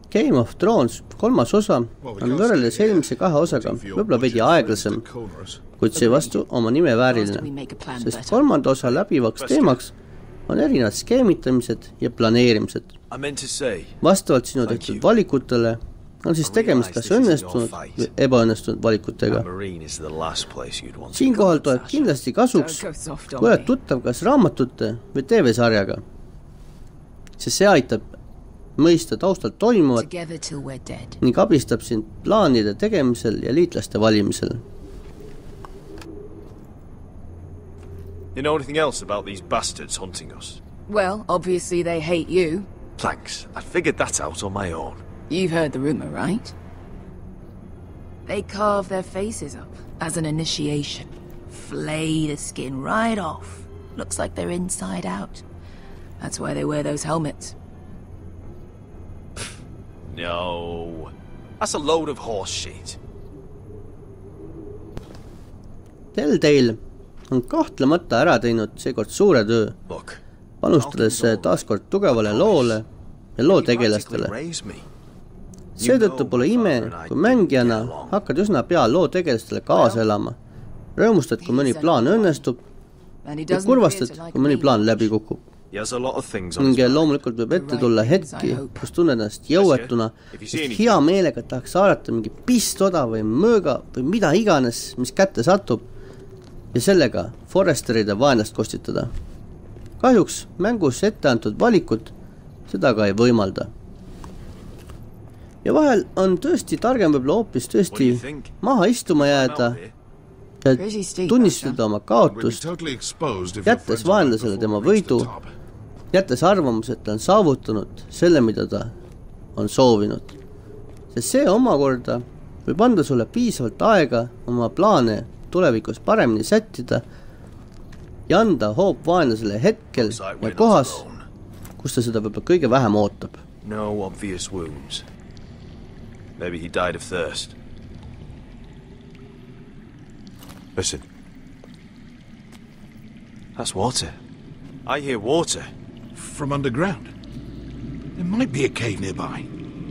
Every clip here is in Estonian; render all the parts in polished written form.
Game of Thrones 3. osa on võrreldes eelmise 2 osaga võib-olla veidi aeglasem, kuid seevastu oma nime vääriline, sest 3. osa läbivaks teemaks on erinevad skeemitamised ja planeerimised. Vastavalt sinu tehtud valikutele on siis tegemist kas õnnestunud või ebaõnnestunud valikutega. Siinkohal tuleb kindlasti kasuks, kui oled tuttav kas raamatute või TV-sarjaga, sest see aitab mõista taustalt toimuvat ning abistab sind plaanide tegemisel ja liitlaste valimisel. You know anything else about these bastards hunting us? Well, obviously they hate you. Thanks. I figured that out on my own. You've heard the rumor, right? They carve their faces up as an initiation. Flay the skin right off. Looks like they're inside out. That's why they wear those helmets. No. That's a load of horse shit. Telltale on kahtlemata ära teinud seekord suure töö, panustades taaskord tugevale loole ja loo tegelastele. Seetõttu pole ime, kui mängijana hakkad üsna pea loo tegelastele kaasa elama, rõõmustad, kui mõni plaan õnnestub ja kurvastad, kui mõni plaan läbi kukub. Ning loomulikult võib ette tulla hetki, kus tunned ennast jõuetuna, sest hea meelega tahaks saarata mingi pistoda või mõõga või mida iganes, mis kätte satub, ja sellega Forresteride vaenlast kostitada. Kahjuks mängus ette antud valikud seda ka ei võimalda. Ja vahel on tõesti targem võib-olla hoopis tõesti maha istuma jääda ja tunnistada oma kaotust, jättes vaenlasele tema võidu, jättes arvamus, et ta on saavutanud selle, mida ta on soovinud. Sest see omakorda võib anda sulle piisavalt aega oma plaane tulevikus paremini sättida ja anda hoop vaenlasele hetkel ja kohas, kus ta seda võib-olla kõige vähem ootab. No obvious wounds. Maybe he died of thirst. Listen. That's water. I hear water. From underground. There might be a cave nearby.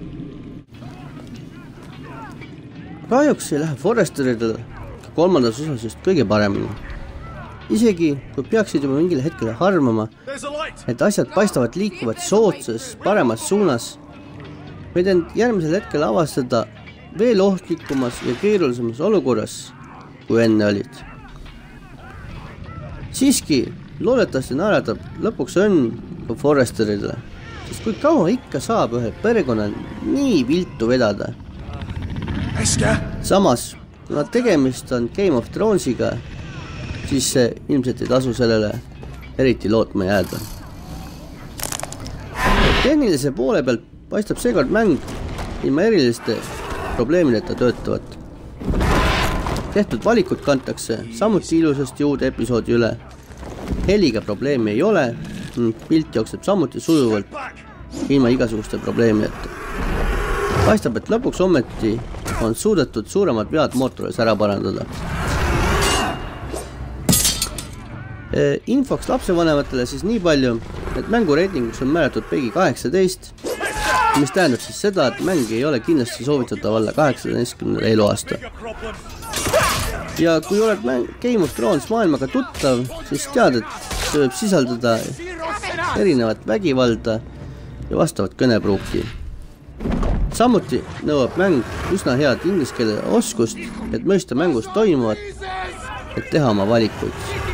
Kahjuks ei lähe Forresteridel 3. osas just kõige paremini. Isegi kui peaksid juba mingil hetkel harmama, et asjad paistavad liikuvad soodsas, paremas suunas, võid end järgmisel hetkel avastada veel ohtlikumas ja keerulisemas olukorras, kui enne olid. Siiski, loodetavasti naeratab lõpuks õnn ka Forresteridele, sest kui kaua ikka saab ühel perekonnal nii viltu vedada. Samas, kuna tegemist on Game of Thronesiga, siis see ilmselt ei tasu sellele eriti lootma jääda. Tehnilise poole pealt paistab seekord mäng ilma eriliste probleemideta töötavat. Tehtud valikud kantakse samuti ilusasti uude episoodi üle. Heliga probleemi ei ole, pilt jookseb samuti sujuvalt ilma igasuguste probleemideta. Paistab, et lõpuks ometi on suudetud suuremad vead mootoris ära parandada. Infoks lapsevanematele siis nii palju, et mängu reitinguks on määratud PEGI 18, mis tähendab siis seda, et mäng ei ole kindlasti soovitatav alla 18. eluaasta. Ja kui oled Game of Thrones maailmaga tuttav, siis tead, et see võib sisaldada erinevat vägivalda ja vastavat kõnepruuki. Samuti nõuab mäng üsna head inglise keele oskust, et mõista mängus toimuvat, et teha oma valikuid.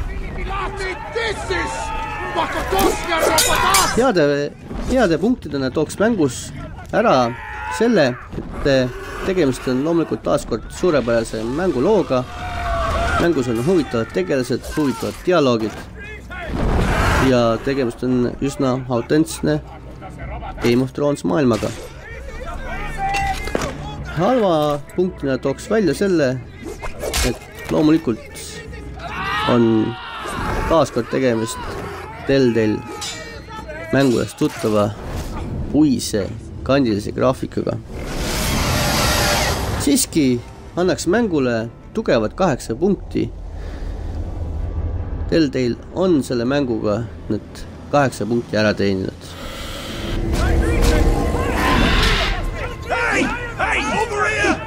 Heade punktidena tooks mängus ära selle, et tegemist on loomulikult taaskord suurepärase mängulooga. Mängus on huvitavad tegelased, huvitavad dialoogid ja tegemist on üsna autentsne Game of Thrones maailmaga. Halva punktina tooks välja selle, et loomulikult on taaskord tegemist Telltale mängudest tuttava puise kandilise graafikaga. Siiski annaks mängule tugevad 8 punkti. Telltale on selle mänguga need 8 punkti ära teeninud.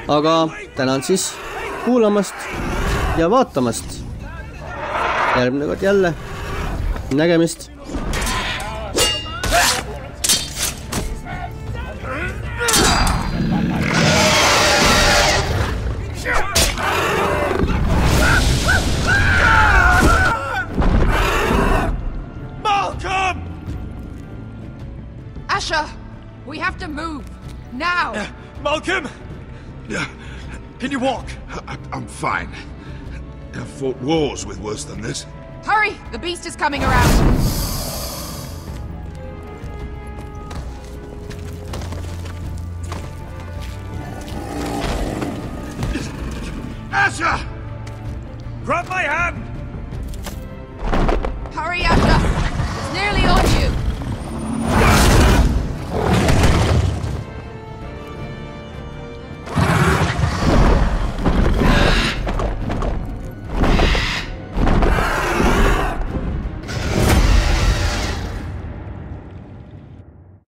aga tänan siis kuulamast ja vaatamast. Järgmine kord jälle. Nägemist. Malcolm! Asher, we have to move. Now! Malcolm! Can you walk? I'm fine. I've fought wars with worse than this. Hurry! The beast is coming around! Asher! Grab my hand! Hurry, Asher! It's nearly